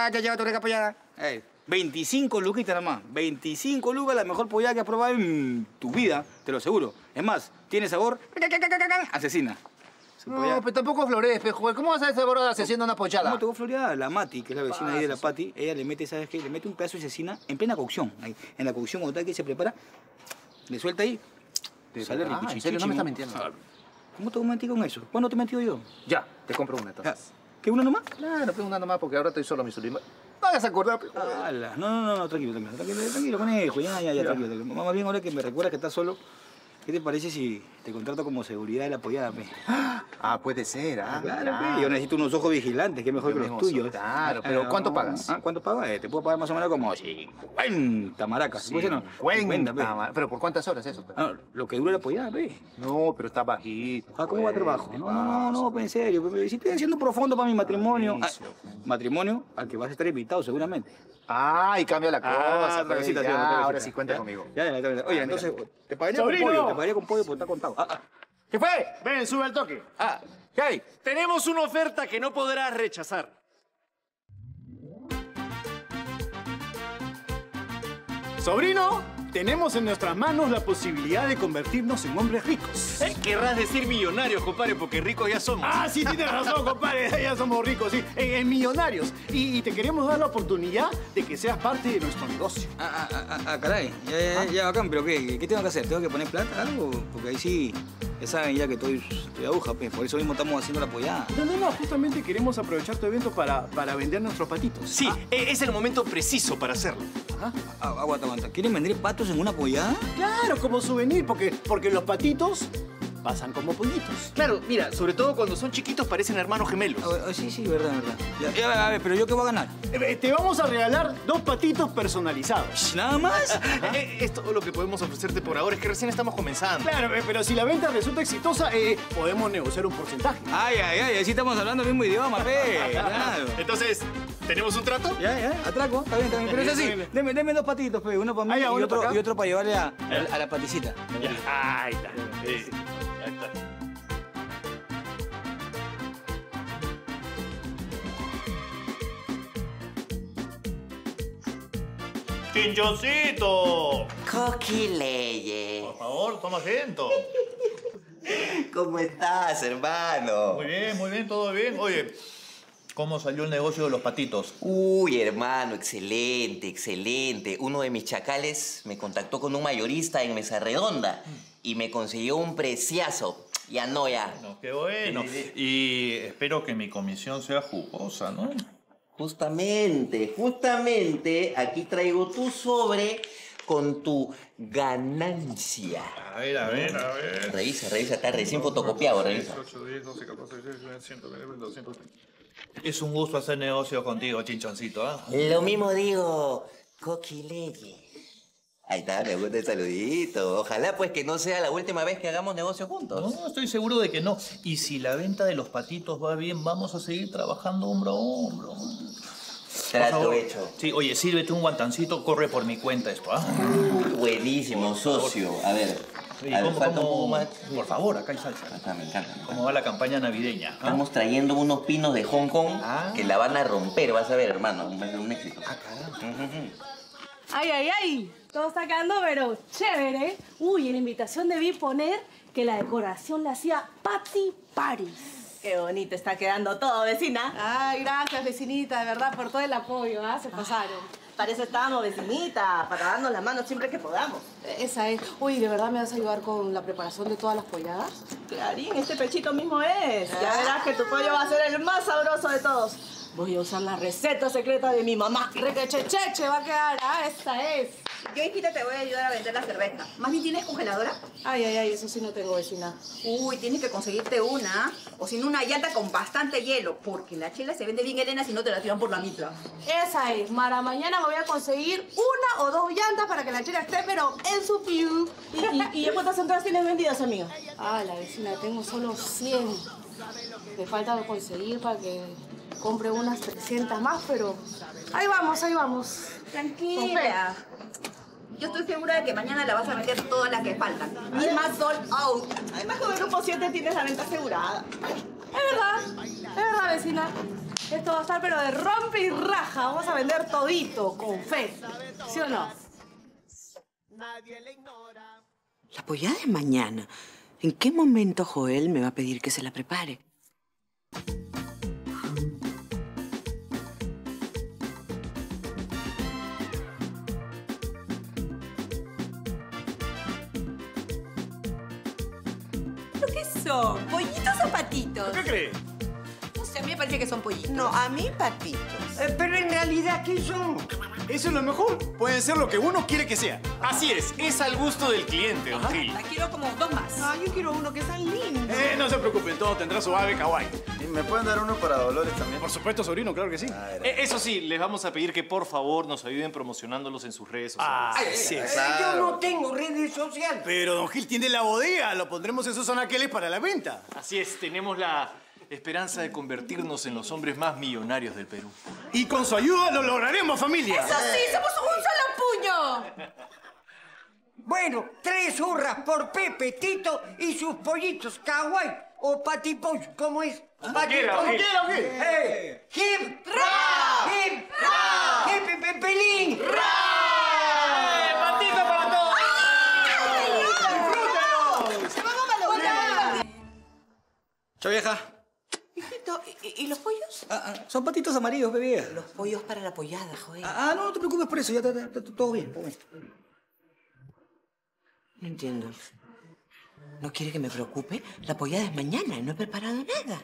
te ha llegado tu rica pollada? 25 luquitas nada más. 25 lucas, la mejor pollada que has probado en tu vida, te lo aseguro. Es más, tiene sabor asesina. No, pero tampoco florees, pejo. ¿Cómo vas a hacer sabor de asesina una pollada? ¿Cómo te voy a florear? La Mati, que es la vecina ahí de la Pati, ella le mete, ¿sabes qué? Le mete un pedazo de cecina en plena cocción. Ahí, en la cocción, cuando tal que se prepara, le suelta ahí, sale rico. ¿En serio? No me estás mintiendo. ¿Cómo te voy a mentir con eso? ¿Cuándo te he mentido yo? Ya, te compro una entonces. ¿Qué, una nomás? Claro, una nomás porque ahora estoy solo, mi Zulima. No hagas acordar, pejo. No, tranquilo, conejo, ya, tranquilo. Más bien ahora que me recuerdas que estás solo, ¿qué te parece si te contrato como seguridad de la pollada, pe? Ah, puede ser, ¿ah? Claro, pe. Yo necesito unos ojos vigilantes, que es mejor que los tuyos. Claro, pero ¿cuánto pagas? ¿Cuánto pagas? Te puedo pagar más o menos como 50 maracas. 50, pe. ¿Pero por cuántas horas eso? Lo que dura la pollada, pe. No, pero está bajito. ¿Cómo va a trabajo? No, en serio. Si estoy haciendo profundo para mi matrimonio. Matrimonio al que vas a estar invitado seguramente. Y cambia la cosa. Ahora sí, cuenta conmigo. Oye, entonces, te pagaría con pollo. Te pagaría con pollo porque está contado. ¿Qué fue? Ven, sube al toque. ¿Qué hay? Tenemos una oferta que no podrás rechazar. Sobrino, tenemos en nuestras manos la posibilidad de convertirnos en hombres ricos. Querrás decir millonarios, compadre, porque ricos ya somos. Sí, tienes razón, compadre. Ya somos ricos, sí. En millonarios. Y te queremos dar la oportunidad de que seas parte de nuestro negocio. Caray. Ya, bacán. ¿Pero qué tengo que hacer? ¿Tengo que poner plata, algo? Porque ahí sí, ya saben ya que estoy aguja, pues. Por eso mismo estamos haciendo la pollada. No. Justamente queremos aprovechar tu evento para vender nuestros patitos. Sí, es el momento preciso para hacerlo. Aguanta. ¿Quieren vender patos en una pollada? Claro, como souvenir, porque los patitos pasan como pollitos. Claro, mira, sobre todo cuando son chiquitos parecen hermanos gemelos. Sí, verdad. A ver, pero ¿yo qué voy a ganar? Te vamos a regalar 2 patitos personalizados. ¿Nada más? Es todo lo que podemos ofrecerte por ahora, es que recién estamos comenzando. Claro, pero si la venta resulta exitosa, podemos negociar un porcentaje. Así estamos hablando el mismo idioma, pe. Claro. Entonces, ¿tenemos un trato? Ya, atraco. Está bien. Pero es así, deme 2 patitos, pe. Uno para mí y otro para llevarle a la paticita. Ahí está. Ahí está. ¡Chinchoncito! Coquileye. Por favor, toma asiento. ¿Cómo estás, hermano? Muy bien, todo bien. Oye, ¿cómo salió el negocio de los patitos? Uy, hermano, excelente. Uno de mis chacales me contactó con un mayorista en Mesa Redonda y me consiguió un preciazo. Ya. No, qué bueno. Sí. Y espero que mi comisión sea jugosa, ¿no? Justamente, aquí traigo tu sobre con tu ganancia. A ver. Revisa, está recién fotocopiado, revisa. 8, 10, 12, 14, 16, 17, 120, 200. Es un gusto hacer negocio contigo, chinchoncito, ¿ah? Lo mismo digo, Coquileye. Ahí está, me gusta el saludito. Ojalá pues que no sea la última vez que hagamos negocio juntos. No, estoy seguro de que no. Y si la venta de los patitos va bien, vamos a seguir trabajando hombro a hombro. Trato hecho. Sí, oye, sírvete un guantancito, corre por mi cuenta esto, ¿ah? Buenísimo, socio. A ver. Por favor, acá hay salsa. Me encanta. ¿Cómo va la campaña navideña? Estamos trayendo unos pinos de Hong Kong que la van a romper, vas a ver, hermano. Va a ser un éxito. Caramba. Ay. Todo está quedando, pero chévere. Uy, en la invitación debí poner que la decoración la hacía Patti Paris. Qué bonito está quedando todo, vecina. Ay, gracias, vecinita, de verdad, por todo el apoyo, Se pasaron. Para eso estábamos, vecinita, para darnos la mano siempre que podamos. Esa es. Uy, ¿de verdad me vas a ayudar con la preparación de todas las polladas? Clarín, este pechito mismo es. Ya verás que tu pollo va a ser el más sabroso de todos. Voy a usar la receta secreta de mi mamá. Requechecheche va a quedar, esa es. Yo, hijita, te voy a ayudar a vender la cerveza. ¿Más bien tienes congeladora? Ay, eso sí no tengo, vecina. Uy, tienes que conseguirte una. O si no, una llanta con bastante hielo. Porque la chela se vende bien helena si no te la tiran por la mitad. Esa es. Para mañana me voy a conseguir 1 o 2 llantas para que la chela esté, pero en su piu. ¿Y ya cuántas entradas tienes vendidas, amiga? La vecina, tengo solo 100. Me falta conseguir para que compre unas 300 más, pero ahí vamos. Tranquila. Yo estoy segura de que mañana la vas a vender todas las que faltan. Y más sold out. Además, con el grupo 7 tienes la venta asegurada. Es verdad, vecina. Esto va a estar pero de rompe y raja. Vamos a vender todito, con fe. ¿Sí o no? La pollada es mañana. ¿En qué momento Joel me va a pedir que se la prepare? ¿Qué son? ¿Pollitos o patitos? ¿Qué crees? No sé, a mí me parece que son pollitos. No, a mí patitos. Pero en realidad, ¿qué son? Eso es lo mejor. Pueden ser lo que uno quiere que sea. Así es al gusto del cliente, don Gil. La quiero como 2 más. Ah, yo quiero uno que sea lindo. No se preocupen, todo tendrá su ave kawaii. ¿Y me pueden dar uno para Dolores también? Por supuesto, sobrino, claro que sí. Eso sí, les vamos a pedir que por favor nos ayuden promocionándolos en sus redes sociales. Sí, Yo no tengo redes sociales. Pero don Gil tiene la bodega. Lo pondremos en sus anaqueles para la venta. Así es, tenemos la esperanza de convertirnos en los hombres más millonarios del Perú. Y con su ayuda lo lograremos, familia. ¡Eso sí! ¡Somos un solo puño! Bueno, 3 hurras por Pepe, Tito y sus pollitos kawaii o patipollo, ¿cómo es? quiera, Gil. ¡Hip! ¡Ra! ¡Hip! ¡Ra! ¡Hip, pelín! ¡Patito para todos! ¡Se van a malograr! Chao, vieja. Hijito, ¿y los pollos? Son patitos amarillos, bebé. Los pollos para la pollada, Joel. No te preocupes por eso, ya está todo bien, todo bien. No entiendo. ¿No quiere que me preocupe? La pollada es mañana y no he preparado nada.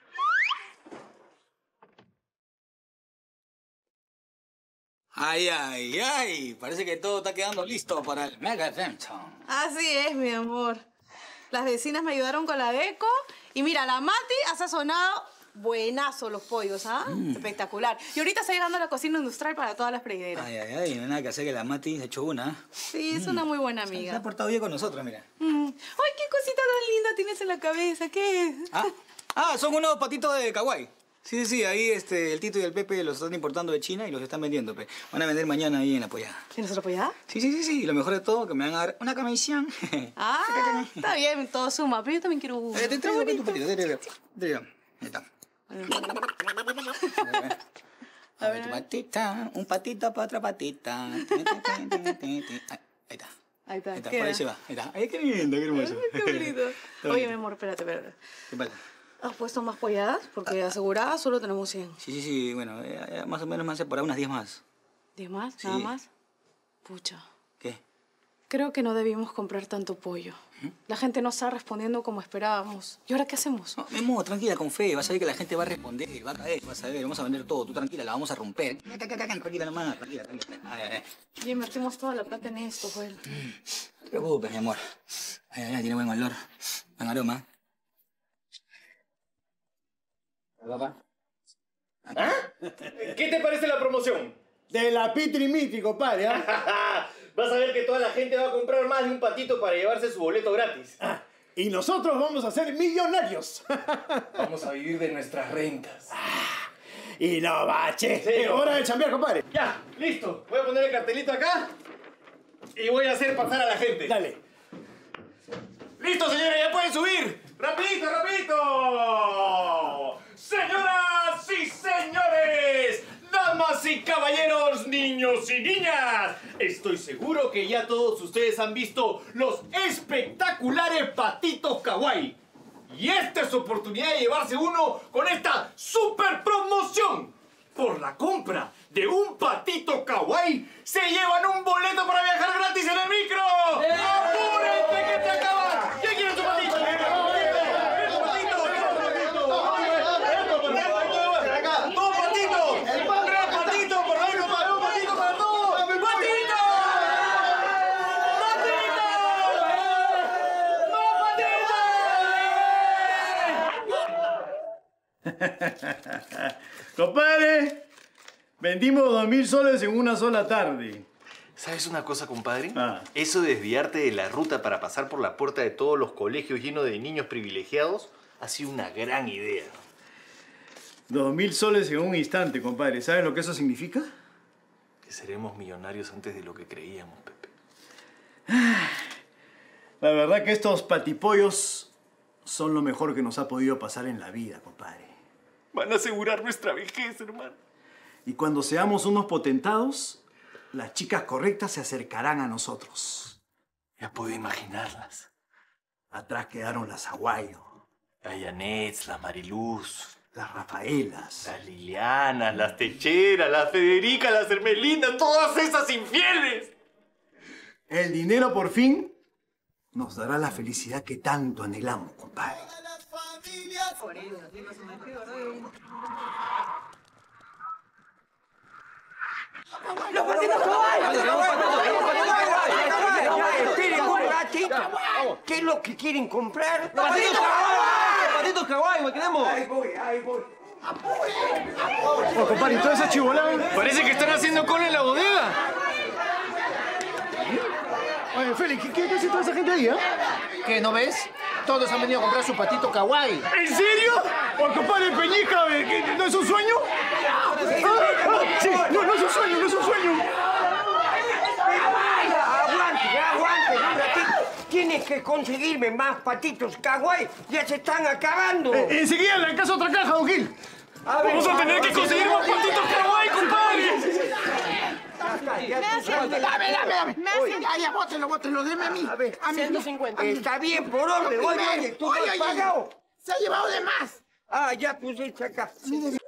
Ay. Parece que todo está quedando listo para el mega evento. Así es, mi amor. Las vecinas me ayudaron con la deco. Y mira, la Mati ha sazonado buenazo los pollos, ¿ah? Espectacular. Y ahorita está llegando a la cocina industrial para todas las freideras. Ay, no hay nada que hacer que la Mati se ha hecho una. Sí, es una muy buena Se amiga. ha portado bien con nosotros, mira. Ay, qué cosita tan linda tienes en la cabeza. ¿Qué es? Son unos patitos de kawaii. Sí, ahí el Tito y el Pepe los están importando de China y los están vendiendo, pe. Van a vender mañana ahí en la pollada. ¿En nuestra pollada? Sí. Y lo mejor de todo, que me van a dar una comisión. Está bien, todo suma. Pero yo también quiero uno. Te traigo tu patito, ahí está. A ver, tu patita, un patito para otra patita. Ahí está. Ahí está. Por ahí se va. Ahí está. Ay, qué lindo, qué hermoso. Qué bonito. Oye, mi amor, espérate. ¿Qué pasa? ¿Has puesto más polladas? Porque aseguradas solo tenemos 100. Sí, bueno, más o menos me hace por ahí unas 10 más. ¿10 más? Sí. ¿Nada más? Pucha. ¿Qué? Creo que no debimos comprar tanto pollo. La gente no está respondiendo como esperábamos. ¿Y ahora qué hacemos? No, Memo, tranquila, con fe. Vas a ver que la gente va a responder, va a caer, vas a ver, vamos a vender todo. Tú tranquila, la vamos a romper. Tranquila nomás, tranquila. Ya invertimos toda la plata en esto, Joel. No te preocupes, mi amor. Tiene buen olor, buen aroma. ¿Papá? ¿Qué te parece la promoción? De la pitrimiti, compadre. Vas a ver que toda la gente va a comprar más de un patito para llevarse su boleto gratis. Y nosotros vamos a ser millonarios. Vamos a vivir de nuestras rentas. Y no, bache. Sí, Es hora de chambear, compadre. Ya, listo. Voy a poner el cartelito acá y voy a hacer pasar a la gente. Dale. ¡Listo, señores! ¡Ya pueden subir! ¡Rapidito! ¡Señoras y señores! ¡Damas y caballeros, niños y niñas! Estoy seguro que ya todos ustedes han visto los espectaculares patitos kawaii. Y esta es su oportunidad de llevarse uno con esta super promoción. Por la compra de un patito kawaii, se llevan un boleto para viajar gratis en el micro. ¡Apúrense que se acaba! ¿Quién quiere su patito? ¡Dos patitos! ¡Tres patitos! ¡Por lo menos un patito para todos! ¡Patito! Compadre, vendimos 2000 soles en una sola tarde. ¿Sabes una cosa, compadre? Ah. Eso de desviarte de la ruta para pasar por la puerta de todos los colegios llenos de niños privilegiados ha sido una gran idea. 2000 soles en un instante, compadre. ¿Sabes lo que eso significa? Que seremos millonarios antes de lo que creíamos, Pepe. La verdad que estos patipollos son lo mejor que nos ha podido pasar en la vida, compadre. van a asegurar nuestra vejez, hermano. Y cuando seamos unos potentados, las chicas correctas se acercarán a nosotros. Ya puedo imaginarlas. Atrás quedaron las Aguayo, La Yanets, la Mariluz, las Rafaelas, las Lilianas, las Techeras, las Federicas, las Hermelindas, todas esas infieles. El dinero por fin nos dará la felicidad que tanto anhelamos, compadre. ¡Los patitos caballos! Esperen un ratito. ¿Qué es lo que quieren comprar? ¡Patitos kawaii! ¡Patitos kawaii, queremos! Ahí voy. Oh, compadre, ¿y toda esa chivolada? Parece que están haciendo cola en la bodega. Oye, Félix, ¿qué hace toda esa gente ahí, ¿Qué, no ves? Todos han venido a comprar su patito kawaii. ¿En serio? Oye, compadre, Peñica, ¿qué, ¿no es un sueño? Sí, no es un sueño, no es un sueño. Aguante, un ratito. Tienes que conseguirme más patitos kawaii. Ya se están acabando. Enseguida le alcanzo otra caja, don Gil. Vamos a tener que conseguir más patitos kawaii, compadre. Dame. Ya, bótelo, deme a mí. A ver, 150. Está bien, por orden. Oye, tú no has pagado. Se ha llevado de más. Ya pusiste acá.